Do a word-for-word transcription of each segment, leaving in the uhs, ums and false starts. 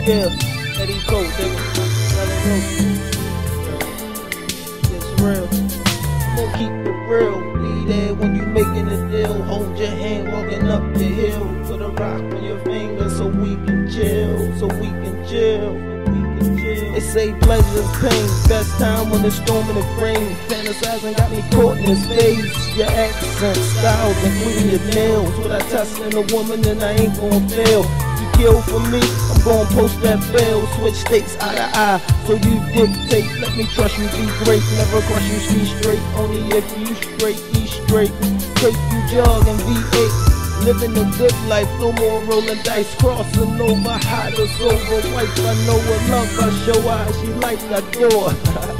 Yeah, Eddie Cole, nigga. It's real. I'm gonna keep it real. Be there when you making a deal. Hold your hand walking up the hill. Put a rock on your finger so we can chill. So we can chill. We can chill. They say pleasure's pain. Best time when it's storming and rain. Fantasizing got me caught in his face. Your accent, styles, including your nails. What I test in a woman and I ain't gonna fail. Kill for me, I'm gon' post that bail. Switch states eye to eye, so you dictate. Let me trust you, be great. Never crush you, see straight. Only if you straight, be straight. Take you jog and V eight. Living a good life, no more rolling dice. Crossing over, hot as over wife. I know what love I show her, she like I adore.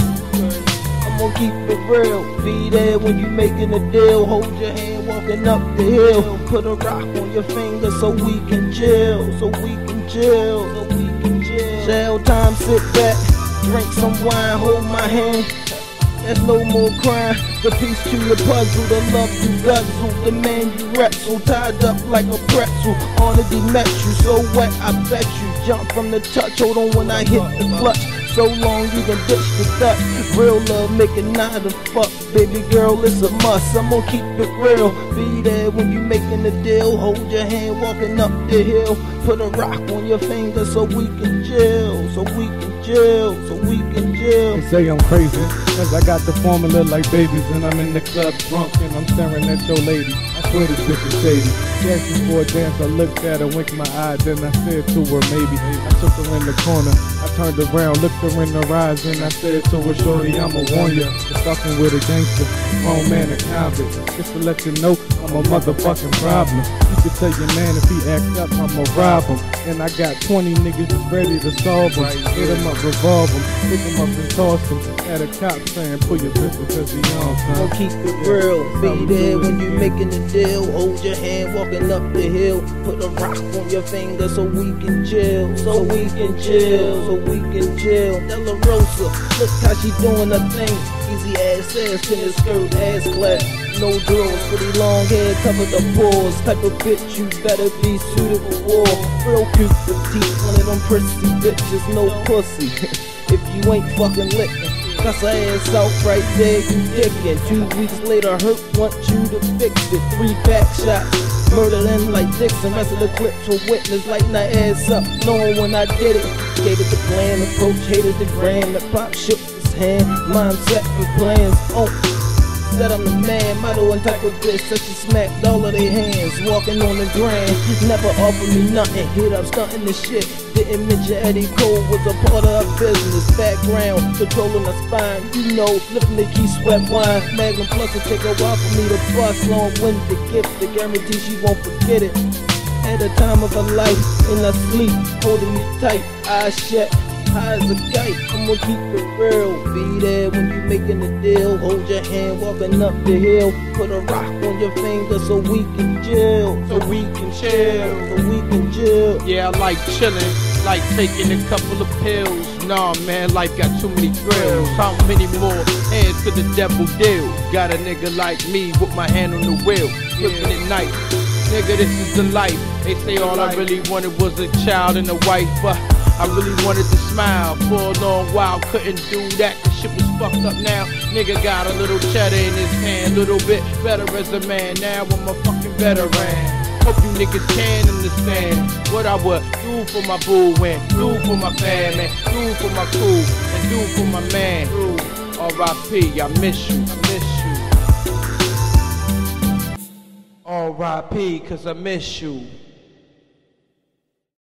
I'm gonna keep it real. Be there when you making a deal. Hold your hand walking up the hill. Put a rock on your finger so we can chill. So we can chill. So we can chill. Shell time, sit back, drink some wine, hold my hand. There's no more crying. The piece to the puzzle, the love you guzzle, the man you wrestle, tied up like a pretzel. Already met you, so wet, I bet you. Jump from the touch, hold on when I hit the clutch. So long you can ditch the duck. Real love make it not a fuck. Baby girl, it's a must. I'm gonna keep it real. Be there when you making the deal. Hold your hand walking up the hill. Put a rock on your finger so we can chill. So we can chill. So we can chill. They say I'm crazy, cause I got the formula like babies. And I'm in the club drunk and I'm staring at your lady. I swear this bitch is shady. She asked me for a dance, I looked at her, winked my eye, then I said to her maybe. I took her in the corner, I turned around, looked her in the eyes, and I said to her, shorty, I'ma warn ya, you're fucking with a gangster, grown man and convict. Just to let you know, I'm a motherfucking problem. You can tell your man if he act up, I'ma rob him. And I got twenty niggas that's ready to solve him. Hit him up, revolve him, pick him up and toss him. At a cop saying, pull your pistol cause he on, son. Gonna keep it real, be there when you making the deal. Hold your hand walking up the hill. Put a rock on your finger so we can chill. So we can chill, so we can chill. Della Rosa, look how she doing her thing. Easy ass ass in the skirt, ass clap. No drawers, pretty long hair, cover the pores. Type of bitch you better be suited for war. Real cute petite, one of them prissy bitches, no pussy. If you ain't fucking licking, cuss her ass out right there, you dickin'. Two weeks later, hurt, want you to fix it. Three back shots, murdering like Dixon. Rest of the clips for witness, lighting her ass up, knowing when I did it. Gave it the plan, approach, hated the grand. The pop shook his hand, mindset and plans. Oh, said I'm the man, model and type of bitch. Such a smacked all of their hands, walking on the grand. Never offered me nothing, hit up stunting the shit. Didn't mention Eddie Cole was a part of her business. Background, controlling her spine, you know, lifting the key, sweat wine. Magnum Plus will take a while for me to bust. Long-winded gift, to guarantee she won't forget it. At the time of her life, in her sleep, holding me tight, eyes shut, high as a kite. I'ma keep it real. Be there when you making a deal. Hold your hand walking up the hill. Put a rock on your finger so we can chill. So we can chill. So we can chill. Yeah, I like chilling, like taking a couple of pills. Nah, man, life got too many thrills. How many more hands could the devil deal? Got a nigga like me with my hand on the wheel, flipping at night. Nigga, this is the life. They say all I really wanted was a child and a wife, but I really wanted to smile for a long while. Couldn't do that cause shit was fucked up now. Nigga got a little cheddar in his hand, little bit better as a man. Now I'm a fucking veteran. Hope you niggas can understand what I would do for my boo and do for my family, do for my crew and do for my man. R I P, I miss you, I miss you. R I P, cause I miss you.